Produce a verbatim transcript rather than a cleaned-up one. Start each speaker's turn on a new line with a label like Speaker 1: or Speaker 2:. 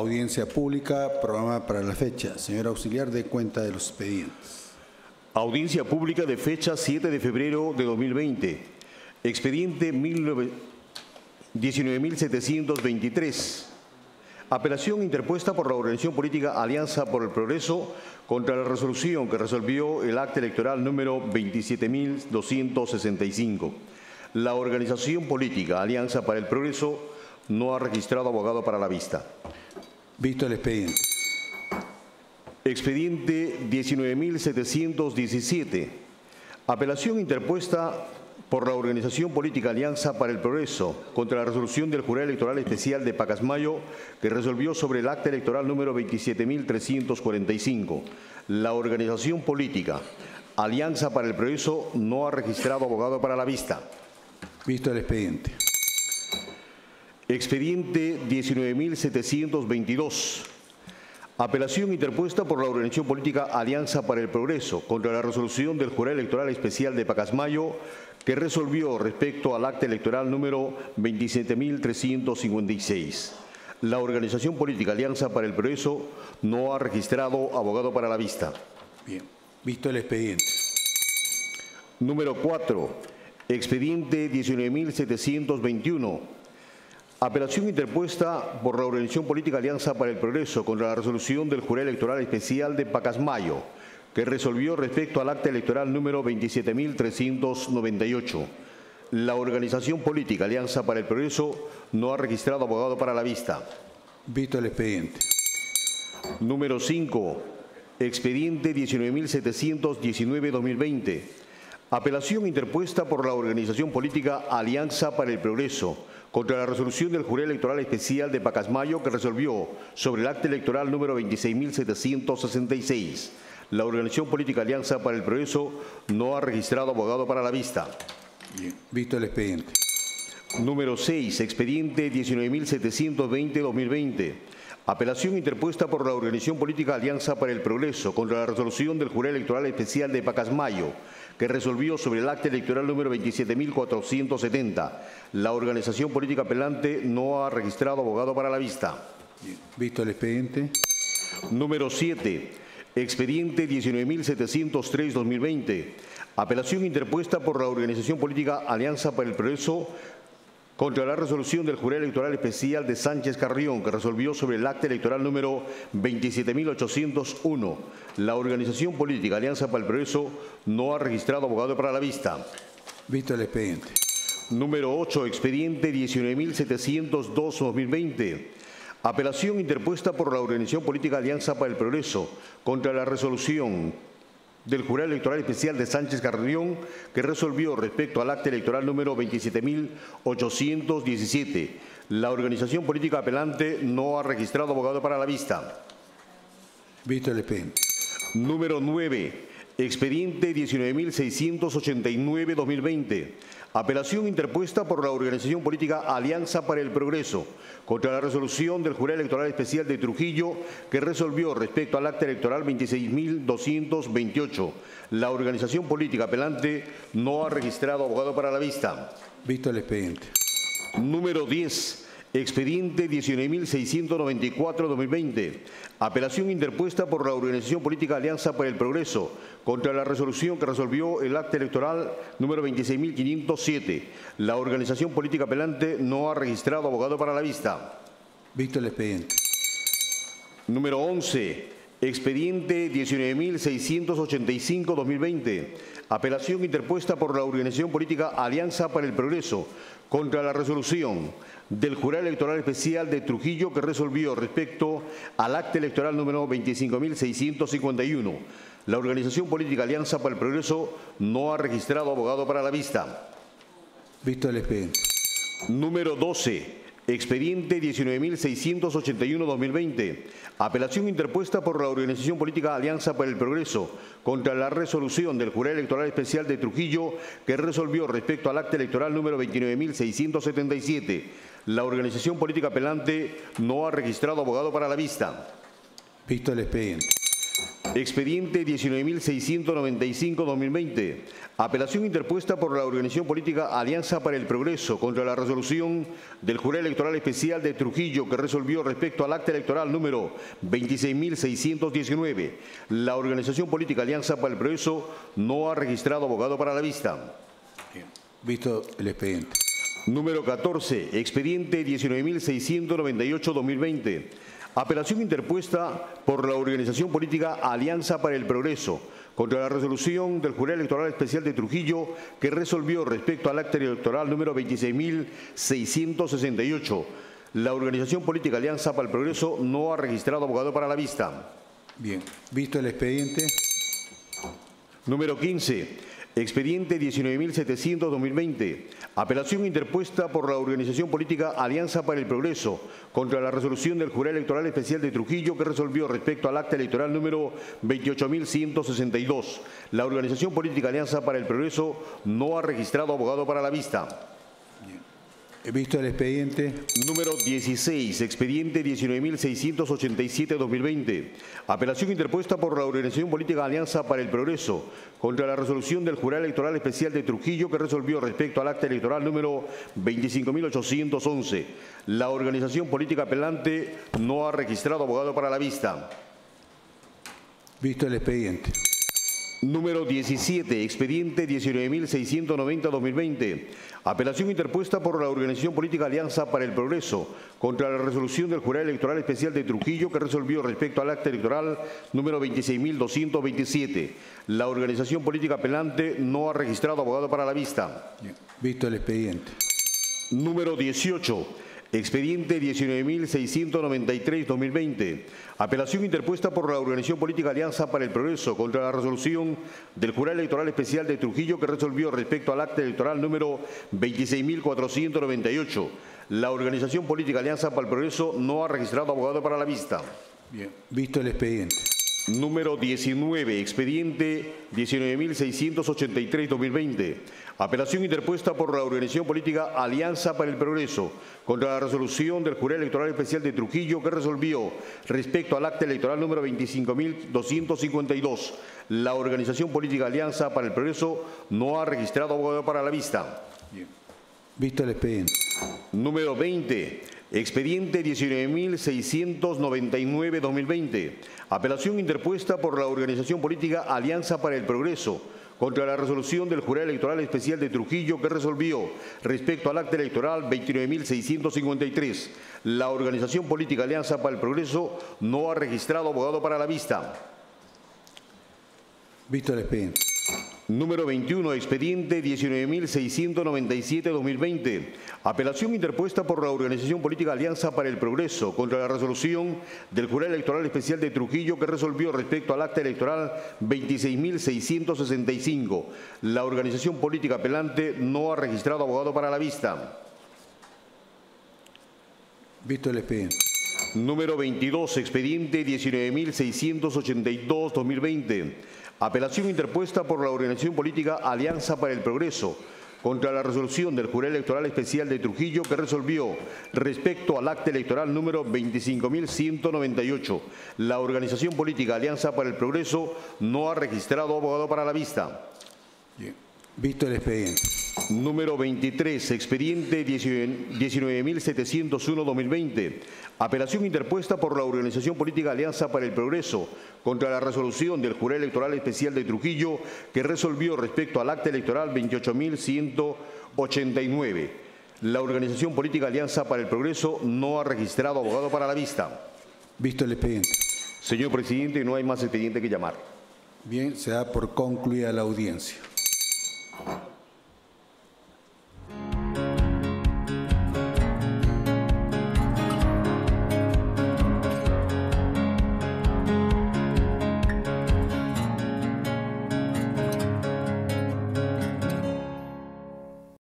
Speaker 1: Audiencia pública programada para la fecha. Señor auxiliar, dé cuenta de los expedientes.
Speaker 2: Audiencia pública de fecha siete de febrero de dos mil veinte. Expediente diecinueve mil setecientos veintitrés. Apelación interpuesta por la organización política Alianza por el Progreso contra la resolución que resolvió el acta electoral número veintisiete mil doscientos sesenta y cinco. La organización política Alianza para el Progreso no ha registrado abogado para la vista.
Speaker 1: Visto el expediente.
Speaker 2: Expediente diecinueve mil setecientos diecisiete. Apelación interpuesta por la organización política Alianza para el Progreso contra la resolución del Jurado Electoral Especial de Pacasmayo que resolvió sobre el acta electoral número veintisiete mil trescientos cuarenta y cinco. La organización política Alianza para el Progreso no ha registrado abogado para la vista.
Speaker 1: Visto el expediente.
Speaker 2: Expediente diecinueve mil setecientos veintidós. Apelación interpuesta por la organización política Alianza para el Progreso contra la resolución del Jurado Electoral Especial de Pacasmayo que resolvió respecto al acta electoral número veintisiete mil trescientos cincuenta y seis. La organización política Alianza para el Progreso no ha registrado abogado para la vista.
Speaker 1: Bien, visto el expediente.
Speaker 2: Número cuatro. Expediente diecinueve mil setecientos veintiuno. Apelación interpuesta por la organización política Alianza para el Progreso contra la resolución del Jurado Electoral Especial de Pacasmayo, que resolvió respecto al acta electoral número veintisiete mil trescientos noventa y ocho. La organización política Alianza para el Progreso no ha registrado abogado para la vista.
Speaker 1: Visto el expediente.
Speaker 2: Número cinco. Expediente diecinueve mil setecientos diecinueve barra dos mil veinte. Apelación interpuesta por la organización política Alianza para el Progreso contra la resolución del Jurado Electoral Especial de Pacasmayo que resolvió sobre el acta electoral número veintiséis mil setecientos sesenta y seis. La organización política Alianza para el Progreso no ha registrado abogado para la vista.
Speaker 1: Bien, visto el expediente.
Speaker 2: Número seis. Expediente diecinueve mil setecientos veinte barra dos mil veinte. Apelación interpuesta por la organización política Alianza para el Progreso contra la resolución del Jurado Electoral Especial de Pacasmayo que resolvió sobre el acta electoral número veintisiete mil cuatrocientos setenta. La organización política apelante no ha registrado abogado para la vista.
Speaker 1: Bien, visto el expediente.
Speaker 2: Número siete. Expediente diecinueve mil setecientos tres barra dos mil veinte. Apelación interpuesta por la organización política Alianza para el Progreso contra la resolución del Jurado Electoral Especial de Sánchez Carrión que resolvió sobre el acta electoral número veintisiete mil ochocientos uno. La organización política Alianza para el Progreso no ha registrado abogado para la vista.
Speaker 1: Visto el expediente.
Speaker 2: Número ocho. Expediente diecinueve mil setecientos dos barra dos mil veinte. Apelación interpuesta por la organización política Alianza para el Progreso contra la resolución del Jurado Electoral Especial de Sánchez Carrión que resolvió respecto al acta electoral número veintisiete mil ochocientos diecisiete. La organización política apelante no ha registrado abogado para la vista.
Speaker 1: Visto el expediente.
Speaker 2: Número nueve. Expediente diecinueve mil seiscientos ochenta y nueve barra dos mil veinte. Apelación interpuesta por la organización política Alianza para el Progreso contra la resolución del Jurado Electoral Especial de Trujillo que resolvió respecto al acta electoral veintiséis mil doscientos veintiocho. La organización política apelante no ha registrado abogado para la vista.
Speaker 1: Visto el expediente.
Speaker 2: Número diez. Expediente diecinueve mil seiscientos noventa y cuatro barra dos mil veinte. Apelación interpuesta por la organización política Alianza para el Progreso contra la resolución que resolvió el acta electoral número veintiséis mil quinientos siete. La organización política apelante no ha registrado abogado para la vista.
Speaker 1: Visto el expediente.
Speaker 2: Número once. Expediente diecinueve mil seiscientos ochenta y cinco barra dos mil veinte. Apelación interpuesta por la organización política Alianza para el Progreso contra la resolución del Jurado Electoral Especial de Trujillo que resolvió respecto al acta electoral número veinticinco mil seiscientos cincuenta y uno. La organización política Alianza para el Progreso no ha registrado abogado para la vista.
Speaker 1: Visto el expediente.
Speaker 2: Número doce. Expediente diecinueve mil seiscientos ochenta y uno barra dos mil veinte. Apelación interpuesta por la organización política Alianza para el Progreso contra la resolución del Jurado Electoral Especial de Trujillo que resolvió respecto al acta electoral número veintinueve mil seiscientos setenta y siete. La organización política apelante no ha registrado abogado para la vista.
Speaker 1: Visto el expediente.
Speaker 2: Expediente diecinueve mil seiscientos noventa y cinco guión dos mil veinte. Apelación interpuesta por la organización política Alianza para el Progreso contra la resolución del Jurado Electoral Especial de Trujillo que resolvió respecto al acta electoral número veintiséis mil seiscientos diecinueve. La organización política Alianza para el Progreso no ha registrado abogado para la vista.
Speaker 1: Bien. Visto el expediente.
Speaker 2: Número catorce. Expediente diecinueve mil seiscientos noventa y ocho guión dos mil veinte. Apelación interpuesta por la organización política Alianza para el Progreso contra la resolución del Jurado Electoral Especial de Trujillo que resolvió respecto al acta electoral número veintiséis mil seiscientos sesenta y ocho. La organización política Alianza para el Progreso no ha registrado abogado para la vista.
Speaker 1: Bien, visto el expediente.
Speaker 2: Número quince. Expediente diecinueve mil setecientos guión dos mil veinte. Apelación interpuesta por la organización política Alianza para el Progreso contra la resolución del Jurado Electoral Especial de Trujillo que resolvió respecto al acta electoral número veintiocho mil ciento sesenta y dos. La organización política Alianza para el Progreso no ha registrado abogado para la vista.
Speaker 1: He visto el expediente.
Speaker 2: Número dieciséis. Expediente diecinueve mil seiscientos ochenta y siete guión dos mil veinte. Apelación interpuesta por la organización política Alianza para el Progreso contra la resolución del Jurado Electoral Especial de Trujillo que resolvió respecto al acta electoral número veinticinco mil ochocientos once. La organización política apelante no ha registrado abogado para la vista.
Speaker 1: Visto el expediente.
Speaker 2: Número diecisiete. Expediente diecinueve mil seiscientos noventa guión dos mil veinte. Apelación interpuesta por la organización política Alianza para el Progreso contra la resolución del Jurado Electoral Especial de Trujillo que resolvió respecto al acta electoral número veintiséis mil doscientos veintisiete. La organización política apelante no ha registrado abogado para la vista.
Speaker 1: Bien. Visto el expediente.
Speaker 2: Número dieciocho. Expediente diecinueve mil seiscientos noventa y tres guión dos mil veinte. Apelación interpuesta por la organización política Alianza para el Progreso contra la resolución del Jurado Electoral Especial de Trujillo que resolvió respecto al acta electoral número veintiséis mil cuatrocientos noventa y ocho. La organización política Alianza para el Progreso no ha registrado abogado para la vista.
Speaker 1: Bien. Visto el expediente.
Speaker 2: Número diecinueve. Expediente diecinueve mil seiscientos ochenta y tres guión dos mil veinte. Apelación interpuesta por la organización política Alianza para el Progreso contra la resolución del Jurado Electoral Especial de Trujillo que resolvió respecto al acta electoral número veinticinco mil doscientos cincuenta y dos. La organización política Alianza para el Progreso no ha registrado abogado para la vista.
Speaker 1: Bien. Visto el expediente.
Speaker 2: Número veinte. Expediente diecinueve mil seiscientos noventa y nueve guión dos mil veinte. Apelación interpuesta por la organización política Alianza para el Progreso contra la resolución del Jurado Electoral Especial de Trujillo que resolvió respecto al acta electoral veintinueve mil seiscientos cincuenta y tres. La organización política Alianza para el Progreso no ha registrado abogado para la vista.
Speaker 1: Visto el expediente.
Speaker 2: Número veintiuno. Expediente diecinueve mil seiscientos noventa y siete guión dos mil veinte. Apelación interpuesta por la organización política Alianza para el Progreso contra la resolución del Jurado Electoral Especial de Trujillo que resolvió respecto al acta electoral veintiséis mil seiscientos sesenta y cinco. La organización política apelante no ha registrado abogado para la vista.
Speaker 1: Visto el expediente.
Speaker 2: Número veintidós. Expediente diecinueve mil seiscientos ochenta y dos guión dos mil veinte. Apelación interpuesta por la organización política Alianza para el Progreso contra la resolución del Jurado Electoral Especial de Trujillo que resolvió respecto al acta electoral número veinticinco mil ciento noventa y ocho. La organización política Alianza para el Progreso no ha registrado abogado para la vista.
Speaker 1: Bien. Visto el expediente.
Speaker 2: Número veintitrés. Expediente diecinueve mil setecientos uno guión dos mil veinte. Apelación interpuesta por la organización política Alianza para el Progreso contra la resolución del Jurado Electoral Especial de Trujillo que resolvió respecto al acta electoral veintiocho mil ciento ochenta y nueve. La organización política Alianza para el Progreso no ha registrado abogado para la vista.
Speaker 1: Visto el expediente.
Speaker 2: Señor presidente, no hay más expediente que llamar.
Speaker 1: Bien, se da por concluida la audiencia.